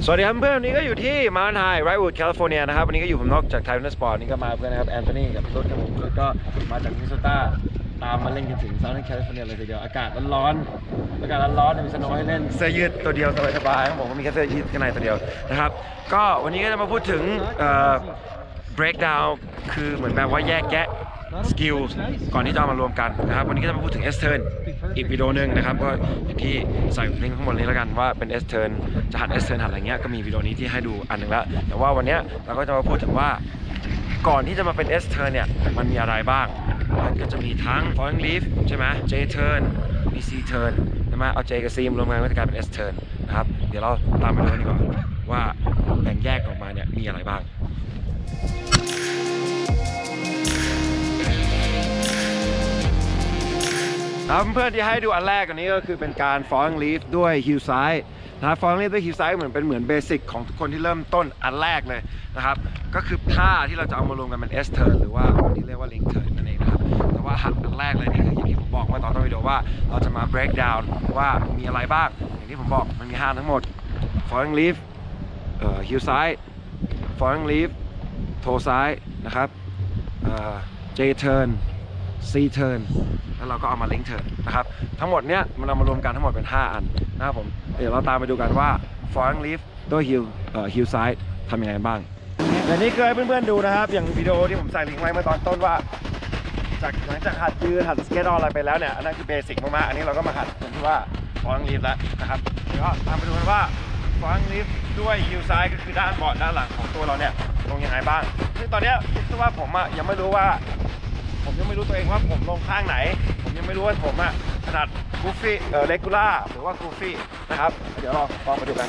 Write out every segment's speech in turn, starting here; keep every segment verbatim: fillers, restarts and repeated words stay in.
สวัสดีครับเพื่อนวันนี้ก็อยู่ที่มาร์นไฮไรท์วูดแคลิฟอร์เนียนะครับวันนี้ก็อยู่ผมนอกจากไทยวินเนอร์สปอร์ตนี่ก็มาเพื่อนนะครับแอนโทนีกับพี่ตุ๊ดครับผมแล้วก็มาจากมินนิโซตาตามมาเล่นกันถึงเซาท์แคลิฟอร์เนียเลยทีเดียวอากาศร้อนๆอากาศร้อนๆมีสโนว์ให้เล่นเสื้อยืดตัวเดียวสบายๆครับผมก็มีแค่เสื้อยืดข้างในตัวเดียวนะครับก็วันนี้ก็จะมาพูดถึงเอ่อ breakdown คือเหมือนแบบว่าแยกแยะสกิลก่อนที่จะมารวมกันนะครับวันนี้ก็จะมาพูดถึง S turn อีกวิดีโอหนึ่งนะครับก็อย่างที่ใส่ลิงก์ข้างบนนี้แล้วกันว่าเป็น S turn จะหัด S turn หัดอะไรเงี้ยก็มีวิดีโอนี้ที่ให้ดูอันหนึ่งแล้วแต่ว่าวันนี้เราก็จะมาพูดถึงว่าก่อนที่จะมาเป็น S turn เนี่ยมันมีอะไรบ้างมันก็จะมีทั้ง falling leaf ใช่ไหม J turn มี C turn ใช่ไหมเอา J กับ C มารวมกันก็จะกลายเป็น S turn นะครับเดี๋ยวเราตามไปดูดีกว่าว่าแบ่งแยกออกมาเนี่ยมีอะไรบ้างครับเพื่อนที่ให้ดูอันแรกอันนี้ก็คือเป็นการ falling leaf ด้วย heel side นะ falling leaf ด้วย heel side เหมือนเป็นเหมือนเบสิกของทุกคนที่เริ่มต้นอันแรกเลยนะครับก็คือท่าที่เราจะเอามารวมกันเป็น S turn หรือว่าที่เรียกว่า link turn นั่นเองนะครับแต่ว่าหัดอันแรกเลยนี่คืออย่างที่ผมบอกเมื่อตอนต้นวิดีโอว่าเราจะมา break down ว่ามีอะไรบ้างอย่างที่ผมบอกมันมีห้าทั้งหมด falling leaf เอ่อ heel side falling leaf toe side นะครับเอ่อ J turn C turn แล้วเราก็เอามา link turn นะครับทั้งหมดเนี้ยมันเอามารวมกันทั้งหมดเป็นห้าอันนะครับผมเดี๋ยวเราตามไปดูกันว่า falling leaf ด้วย heel เอ่อ heel side ทำยังไงบ้างแต่นี่เคยเพื่อนๆดูนะครับอย่างวิดีโอที่ผมใส่ลิงก์ไว้เมื่อตอนต้นว่าจากหลังจากหัดยืนหัดสเก็ตอะไรไปแล้วเนี่ยอันนั้นคือเบสิกมากๆอันนี้เราก็มาหัดกันที่ว่า falling leaf แล้วนะครับเดี๋ยวก็ตามไปดูกันว่า falling leaf ด้วย heel side ก็คือด้านบอร์ดด้านหลังของตัวเราเนี่ยลงยังไงบ้างซึ่งตอนนี้คิดว่าผมอะยังไม่รู้ว่าผมยังไม่รู้ตัวเองว่าผมลงข้างไหนผมยังไม่รู้ว่าผมอะถนัดกูฟี่เอ่อเรกูล่าหรือว่ากูฟี่นะครับเดี๋ยวเราลองมาดูกัน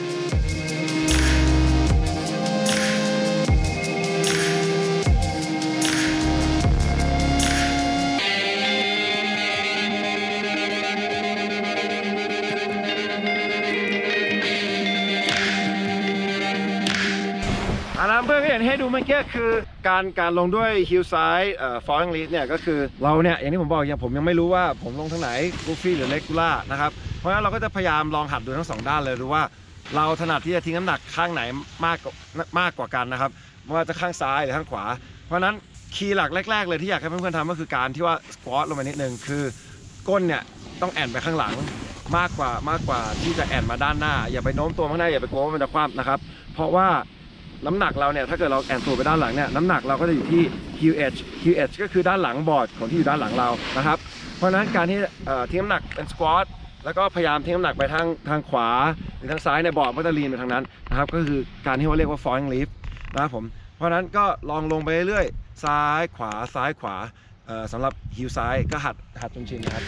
อันนั้นเพื่อนที่เห็นให้ดูเมื่อกี้คือการการลงด้วย heel side เอ่อ falling leaf เนี่ยก็คือเราเนี่ยอย่างที่ผมบอกอย่างผมยังไม่รู้ว่าผมลงทางไหน goofy หรือ regular นะครับเพราะฉะนั้นเราก็จะพยายามลองหัดดูทั้งสองด้านเลยดูว่าเราถนัดที่จะทิ้งน้ำหนักข้างไหนมากมากกว่ากันนะครับไม่ว่าจะข้างซ้ายหรือข้างขวาเพราะฉะนั้นคีย์หลักแรกๆเลยที่อยากให้เพื่อนๆทำก็คือการที่ว่า squat ลงไปนิดนึงคือก้นเนี่ยต้องแอนไปข้างหลังมากกว่ามากกว่าที่จะแอนมาด้านหน้าอย่าไปโน้มตัวข้างหน้าอย่าไปกลัวว่ามันจะคว่ำนะครับเพราะว่าน้ำหนักเราเนี่ยถ้าเกิดเราแอนตัวไปด้านหลังเนี่ยน้ำหนักเราก็จะอยู่ที่ heel edge heel edge ก็คือด้านหลังบอร์ดของที่อยู่ด้านหลังเรานะครับเพราะฉะนั้นการที่ทิ้งน้ำหนักเป็น squat แล้วก็พยายามทิ้งน้ำหนักไปทางทางขวาหรือทางซ้ายในบอร์ดก็จะลีนไปทางนั้นนะครับก็คือการที่เขาเรียกว่า falling leaf นะครับผมเพราะฉะนั้นก็ลองลงไปเรื่อยๆซ้ายขวาซ้ายขวาสำหรับ heel side ก็หัดหัดจนชินนะครับ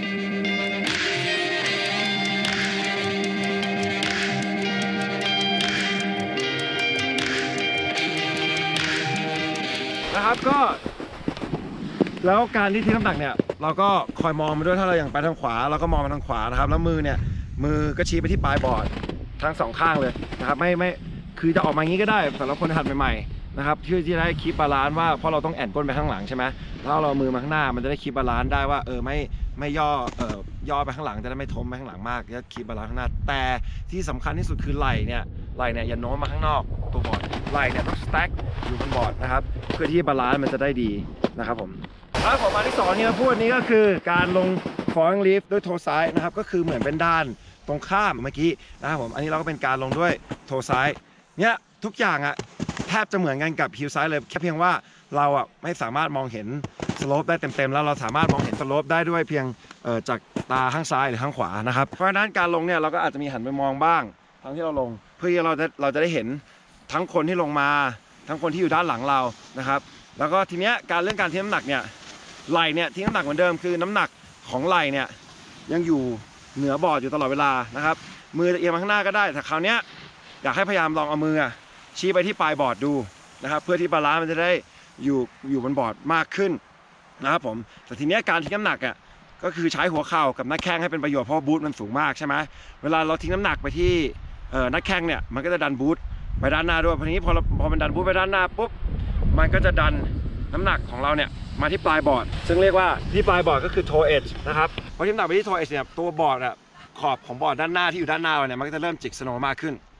นะครับก็แล้วการที่ทิ้งน้ำหนักเนี่ยเราก็คอยมองไปด้วยถ้าเราอย่างไปทางขวาเราก็มองไปทางขวานะครับแล้วมือเนี่ยมือก็ชี้ไปที่ปลายบอร์ดทั้งสองข้างเลยนะครับไม่ไม่คือจะออกมาอย่างนี้ก็ได้สำหรับคนหัดใหม่ๆนะครับที่ที่ได้คีปบาลานซ์ว่าเพราะเราต้องแอนก้นไปข้างหลังใช่ไหมแล้วเรามือมาข้างหน้ามันจะได้คีปบาลานซ์ได้ว่าเออไม่ไม่ย่อเออย่อไปข้างหลังจะได้ไม่ทมไปข้างหลังมากจะคีปบาลานซ์ข้างหน้าแต่ที่สำคัญที่สุดคือไหล่เนี่ยไหล่เนี่ยอย่าโน้มมาข้างนอกตัวบอร์ดไหล่เนี่ยต้องสแต็กอยู่บนบอร์ดนะครับเพื่อที่บาลานซ์มันจะได้ดีนะครับผมแล้วผมมาที่สองที่เราพูดนี้ก็คือการลง falling leaf ด้วยโทซ้ายนะครับก็คือเหมือนเป็นด้านตรงข้ามเมื่อกี้นะครับผมอันนี้เราก็เป็นการลงด้วยโทซ้ายเนี่ยทุกอย่างอะแทบจะเหมือนกันกับ heel side เลยแค่เพียงว่าเราอะไม่สามารถมองเห็นสโลปได้เต็มๆแล้วเราสามารถมองเห็นสโลปได้ด้วยเพียงจากตาข้างซ้ายหรือข้างขวานะครับเพราะฉะนั้นการลงเนี่ยเราก็อาจจะมีหันไปมองบ้างทั้งที่เราลงเพื่อที่เราจะเราจะได้เห็นทั้งคนที่ลงมาทั้งคนที่อยู่ด้านหลังเรานะครับแล้วก็ทีเนี้ยการเรื่องการทิ้งน้ำหนักเนี่ยไหล่เนี่ยทิ้งน้ำหนักเหมือนเดิมคือน้ำหนักของไหล่เนี่ยยังอยู่เหนือบอร์ดอยู่ตลอดเวลานะครับมือจะเอียงมาข้างหน้าก็ได้แต่คราวนี้อยากให้พยายามลองเอามือชี้ไปที่ปลายบอร์ดดูนะครับเพื่อที่บาลานซ์มันจะได้อยู่อยู่บนบอร์ดมากขึ้นนะครับผมแต่ทีนี้การทิ้งน้ำหนักอ่ะก็คือใช้หัวเข่ากับหน้าแข้งให้เป็นประโยชน์เพราะบูทมันสูงมากใช่ไหมเวลาเราทิ้งน้ำหนักไปที่หน้าแข้งเนี่ยมันก็จะดันบูทไปด้านหน้าด้วยพอนี้พอพอมันดันบูทไปด้านหน้าปุ๊บมันก็จะดันน้ำหนักของเราเนี่ยมาที่ปลายบอร์ดซึ่งเรียกว่าที่ปลายบอร์ดก็คือ toe edge นะครับพอทิ้งน้ำหนักไปที่ toe edge เนี่ยตัวบอร์ดอ่ะขอบของบอร์ดด้านหน้าที่อยู่ด้านหน้าเราเนี่ยมันก็จะเริ่มจิกสโนว์มากขึ้น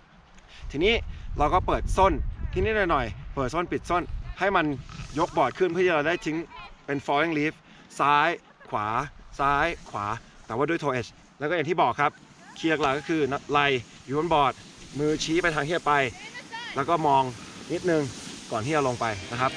ทีนี้เราก็เปิดส้นที่นี่หน่อยๆเปิดส้นปิดส้นให้มันยกบอร์ดขึ้นเพื่อที่เราได้ทิ้งเป็น falling leaf ซ้ายขวาซ้ายขวาแต่ว่าด้วย toe edge แล้วก็อย่างที่บอกครับคีย์หลักๆก็คือไหล่อยู่บนบอร์ดมือชี้ไปทางที่จะไปแล้วก็มองนิดนึงก่อนที่จะลงไปนะครับ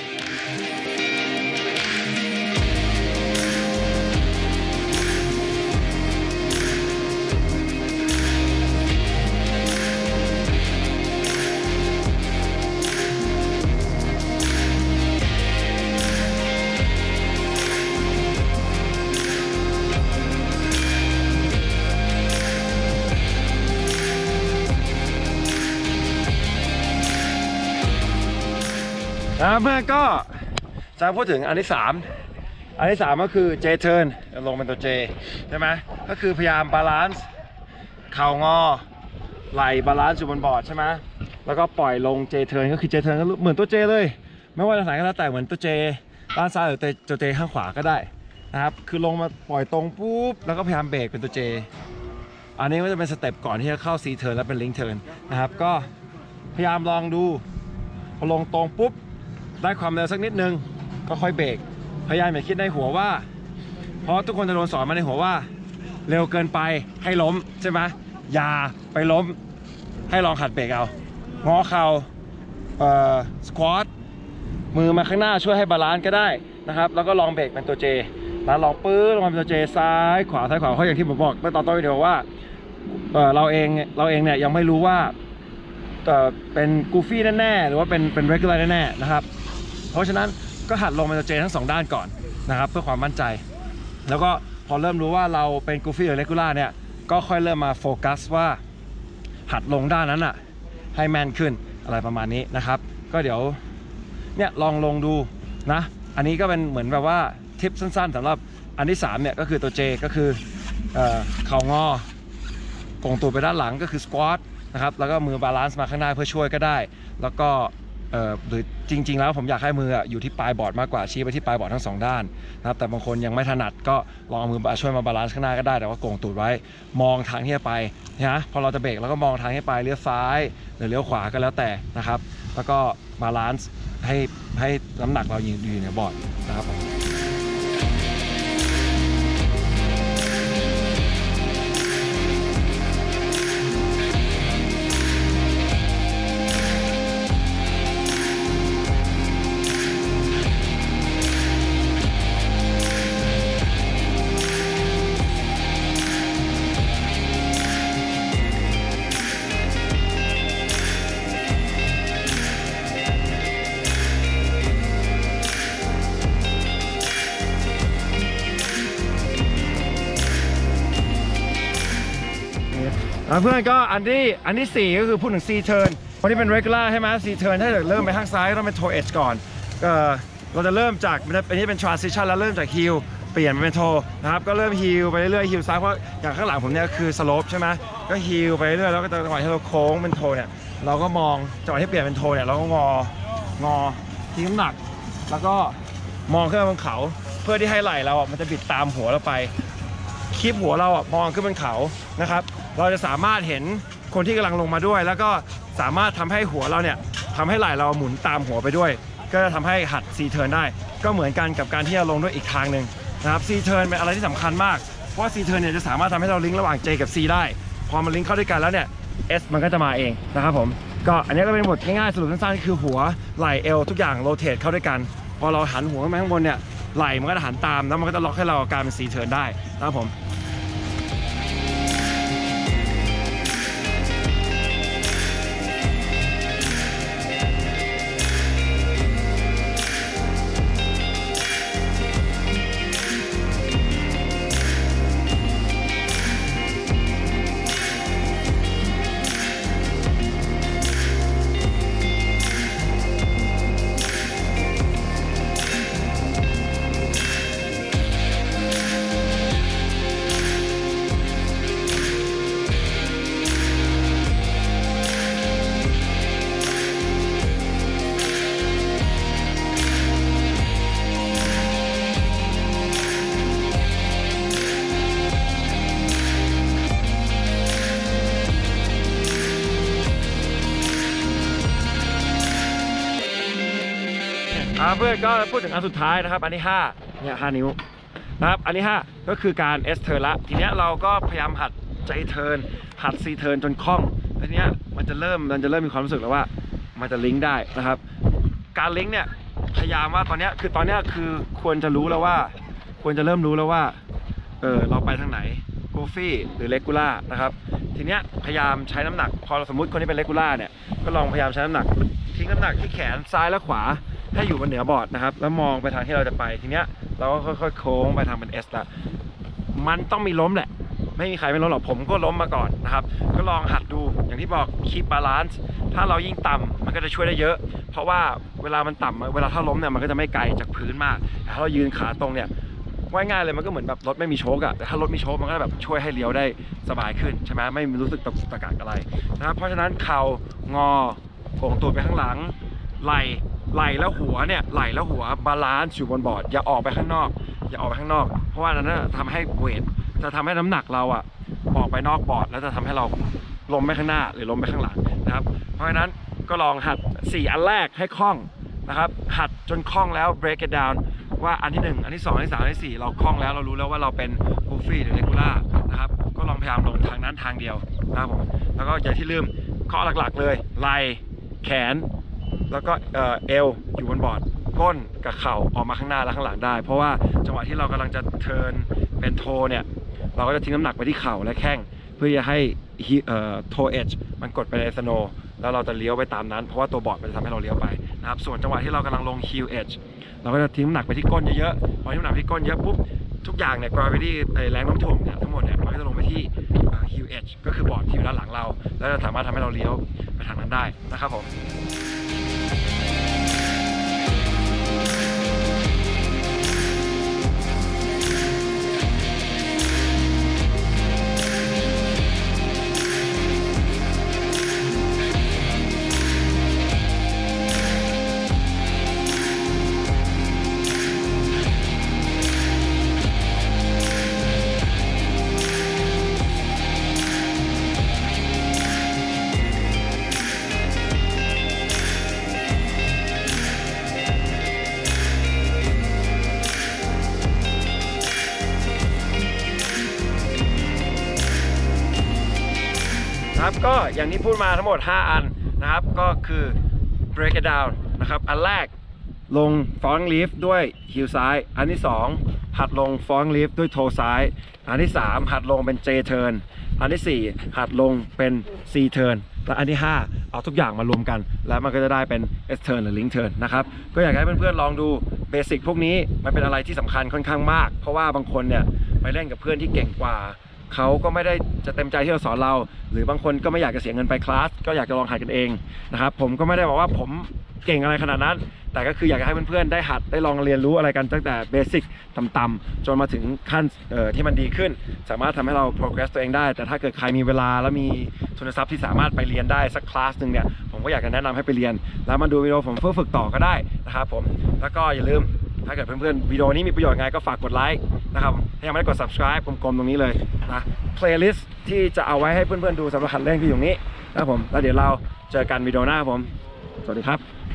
นะเพื่อนก็จะพูดถึงอันที่สามอันที่สามก็คือ J turn ลงเป็นตัว J ใช่ไหมก็คือพยายามบาลานซ์เข่างอไหล่บาลานซ์อยู่บนบอร์ดใช่ไหมแล้วก็ปล่อยลง J turn ก็คือ J turn ก็เหมือนตัว J เลยไม่ว่าจะไหนก็แล้วแต่เหมือนตัว J ด้านซ้ายหรือตัว J ข้างขวาก็ได้นะครับคือลงมาปล่อยตรงปุ๊บแล้วก็พยายามเบรกเป็นตัว J อันนี้ก็จะเป็นสเต็ปก่อนที่จะเข้า C turn แล้วเป็น Link turn นะครับก็พยายามลองดูพอลงตรงปุ๊บได้ความเร็วสักนิดนึงก็ค่อยเบรกพยายามอย่าคิดในหัวว่าเพราะทุกคนจะโดนสอนมาในหัวว่าเร็วเกินไปให้ล้มใช่ไหมอย่าไปล้มให้ลองขัดเบรกเอางอเข่าเอ่อสควอตมือมาข้างหน้าช่วยให้บาลานซ์ก็ได้นะครับแล้วก็ลองเบรกเป็นตัว J แล้วลองปื้อลงมาเป็นตัว J ซ้ายขวาซ้ายขวาเพราะอย่างที่ผมบอกเมื่อตอนต้นวิดีโอว่าเออเราเองเราเองเนี่ยยังไม่รู้ว่าเป็นกูฟี่แน่ๆหรือว่าเป็นเป็น regular แน่ๆนะครับเพราะฉะนั้นก็หัดลงเป็นตัว J ทั้งสองด้านก่อนนะครับเพื่อความมั่นใจแล้วก็พอเริ่มรู้ว่าเราเป็นกูฟี่หรือ regular เนี่ยก็ค่อยเริ่มมาโฟกัสว่าหัดลงด้านนั้นอ่ะให้แม่นขึ้นอะไรประมาณนี้นะครับก็เดี๋ยวเนี่ยลองลงดูนะอันนี้ก็เป็นเหมือนแบบว่าทิปสั้นๆสำหรับอันที่สามเนี่ยก็คือตัว J ก็คือเอ่อเข่างอกงตัวไปด้านหลังก็คือสควอตนะครับแล้วก็มือบาลานซ์มาข้างหน้าเพื่อช่วยก็ได้แล้วก็เอ่อหรือจริงๆแล้วผมอยากให้มืออยู่ที่ปลายบอร์ดมากกว่าชี้ไปที่ปลายบอร์ดทั้งสองด้านนะครับแต่บางคนยังไม่ถนัดก็ลองเอามือช่วยมาบาลานซ์ข้างหน้าก็ได้แต่ว่าโกงตูดไว้มองทางที่จะไปนะพอเราจะเบรกแล้วก็มองทางที่ไปเลี้ยวซ้ายหรือเลี้ยวขวาก็แล้วแต่นะครับแล้วก็บาลานซ์ให้ให้น้ำหนักเราอยู่ในบอร์ดนะครับเพื่อนก็อันที่อันที่สี่ก็คือพูดถึง C turn คนที่เป็น regular ใช่ไหม C turn ถ้าเกิดเริ่มไปข้างซ้ายต้องเป็น toe edge ก่อนก็เราจะเริ่มจากอันนี้เป็น transition แล้วเริ่มจาก heel เปลี่ยนเป็น toe นะครับก็เริ่ม heel ไปเรื่อยๆ heel ซ้ายเพราะอย่างข้างหลังผมเนี่ยคือ slope ใช่ไหมก็ heel ไปเรื่อยแล้วก็จังหวะที่เราโค้งเป็น toe เนี่ยเราก็มองจังหวะที่เปลี่ยนเป็น toe เนี่ยเราก็งองอทิ้งน้ำหนักแล้วก็มองขึ้นบนเขาเพื่อที่ให้ไหล่เราอ่ะมันจะบิดตามหัวเราไปคีบหัวเราอ่ะมองขึ้นบนเขานะครับเราจะสามารถเห็นคนที่กำลังลงมาด้วยแล้วก็สามารถทำให้หัวเราเนี่ยทำให้ไหล่เราหมุนตามหัวไปด้วยก็จะทำให้หัด C turn ได้ก็เหมือนกันกับการที่จะลงด้วยอีกทางหนึ่งนะครับ C turn เป็นอะไรที่สำคัญมากเพราะ C turn เนี่ยจะสามารถทำให้เราลิงก์ระหว่าง J กับ C ได้พอมันลิงก์เข้าด้วยกันแล้วเนี่ย S มันก็จะมาเองนะครับผมก็อันนี้ก็เป็นบทง่ายๆสรุปสั้นๆคือหัวไหล่เอวทุกอย่างโรเตทเข้าด้วยกันพอเราหันหัวขึ้นไปข้างบนเนี่ยไหล่มันก็จะหันตามแล้วมันก็จะล็อกให้เรากลายเป็น C turn ได้นะครับผมอ่าเพื่อนก็พูดถึงอันสุดท้ายนะครับอันที่ห้าเนี่ยห้านิ้วนะครับอันที่ห้าก็คือการ S turn ละทีเนี้ยเราก็พยายามหัด J turn หัด C turn จนคล่องทีเนี้ยมันจะเริ่มมันจะเริ่มมีความรู้สึกแล้วว่ามันจะลิงก์ได้นะครับการลิงก์เนี่ยพยายามว่าตอนเนี้ยคือตอนเนี้ยคือควรจะรู้แล้วว่าควรจะเริ่มรู้แล้วว่าเออเราไปทางไหนโกฟี่หรือเลกูล่านะครับทีเนี้ยพยายามใช้น้ำหนักพอสมมุติคนที่เป็นเลกูล่าเนี่ยก็ลองพยายามใช้น้ำหนักทิ้งน้ำหนักที่แขนซ้ายและขวาให้อยู่บนเหนือบอร์ดนะครับแล้วมองไปทางที่เราจะไปทีเนี้ยเราก็ค่อยๆโค้งไปทางเป็น S ละมันต้องมีล้มแหละไม่มีใครไม่ล้มหรอกผมก็ล้มมาก่อนนะครับก็ลองหัดดูอย่างที่บอก keep balance ถ้าเรายิ่งต่ำมันก็จะช่วยได้เยอะเพราะว่าเวลามันต่ำเวลาถ้าล้มเนี่ยมันก็จะไม่ไกลจากพื้นมากแต่ถ้าเรายืนขาตรงเนี่ยง่ายๆเลยมันก็เหมือนแบบรถไม่มีโชคอะแต่ถ้ารถมีโชคมันก็แบบช่วยให้เลี้ยวได้สบายขึ้นใช่ไหมไม่รู้สึกตะกุกตะกักอะไรนะครับเพราะฉะนั้นเข่างอโก่งตูดไปข้างหลังไหล่ไหล่แล้วหัวเนี่ยไหล่แล้วหัวบาลานซ์อยู่บนบอร์ดอย่าออกไปข้างนอกอย่าออกไปข้างนอกเพราะว่านั้นทำให้เวทจะทำให้น้ำหนักเราอะออกไปนอกบอร์ดแล้วจะทำให้เราล้มไปข้างหน้าหรือล้มไปข้างหลังนะครับเพราะฉะนั้นก็ลองหัดสี่อันแรกให้คล่องนะครับหัดจนคล่องแล้ว break it down ว่าอันที่หนึ่งอันที่สองอันที่สามอันที่สี่เราคล่องแล้วเรารู้แล้วว่าเราเป็นกูฟี่หรือเรกูล่านะครับก็ลองพยายามลงทางนั้นทางเดียวนะครับผมแล้วก็อย่าที่ลืมข้อหลักๆเลยไหล่แขนแล้วก็เอวอยู่บนบอร์ดก้นกับเข่าออกมาข้างหน้าและข้างหลังได้เพราะว่าจังหวะที่เรากำลังจะเทิร์นเป็นโทเนี่ยเราก็จะทิ้งน้ำหนักไปที่เข่าและแข้งเพื่อจะให้โทเอชมันกดไปในสโนว์แล้วเราจะเลี้ยวไปตามนั้นเพราะว่าตัวบอร์ดมันจะทำให้เราเลี้ยวไปนะครับส่วนจังหวะที่เรากำลังลงฮิลเอชเราก็จะทิ้งน้ำหนักไปที่ก้นเยอะๆพอทิ้งน้ำหนักที่ก้นเยอะปุ๊บทุกอย่างเนี่ย gravity แรงโน้มถ่วงเนี่ยทั้งหมดเนี่ยมันก็จะลงไปที่ฮิลเอชก็คือบอร์ดที่อยู่ด้านหลังเราแล้วจะสามารถทำให้เราเลี้ยวไปทางนั้นได้นะครับผมครับก็อย่างที่พูดมาทั้งหมดห้าอันนะครับก็คือ break it down นะครับอันแรกลง falling leaf ด้วย heel ซ้ายอันที่สองหัดลง falling leaf ด้วย toe ซ้ายอันที่สามหัดลงเป็น J turn อันที่สี่หัดลงเป็น C turn และอันที่ห้าเอาทุกอย่างมารวมกันแล้วมันก็จะได้เป็น S turn หรือ link turn นะครับก็อยากให้เพื่อนๆลองดูเบสิกพวกนี้มันเป็นอะไรที่สำคัญค่อนข้างมากเพราะว่าบางคนเนี่ยไปเล่นกับเพื่อนที่เก่งกว่าเขาก็ไม่ได้จะเต็มใจที่จะสอนเราหรือบางคนก็ไม่อยากจะเสียเงินไปคลาสก็อยากจะลองหัดกันเองนะครับผมก็ไม่ได้บอกว่าผมเก่งอะไรขนาดนั้นแต่ก็คืออยากให้เพื่อนๆได้หัดได้ลองเรียนรู้อะไรกันตั้งแต่เบสิกต่ำๆจนมาถึงขั้นที่มันดีขึ้นสามารถทำให้เรา progress ตัวเองได้แต่ถ้าเกิดใครมีเวลาแล้วมีทุนทรัพย์ที่สามารถไปเรียนได้สักคลาสหนึ่งเนี่ยผมก็อยากจะแนะนำให้ไปเรียนแล้วมาดูวิดีโอผมเพื่อฝึกต่อก็ได้นะครับผมแล้วก็อย่าลืมถ้าเกิดเพื่อนๆวิดีโอนี้มีประโยชน์ไงก็ฝากกดไลค์นะครับถ้ายังไม่ได้กด subscribe กลมๆตรงนี้เลยนะ playlist ที่จะเอาไว้ให้เพื่อนๆดูสำหรับหัดเล่นคืออยู่นี้นะครับผมแล้วเดี๋ยวเราเจอกันวิดีโอหน้าครับผมสวัสดีครับ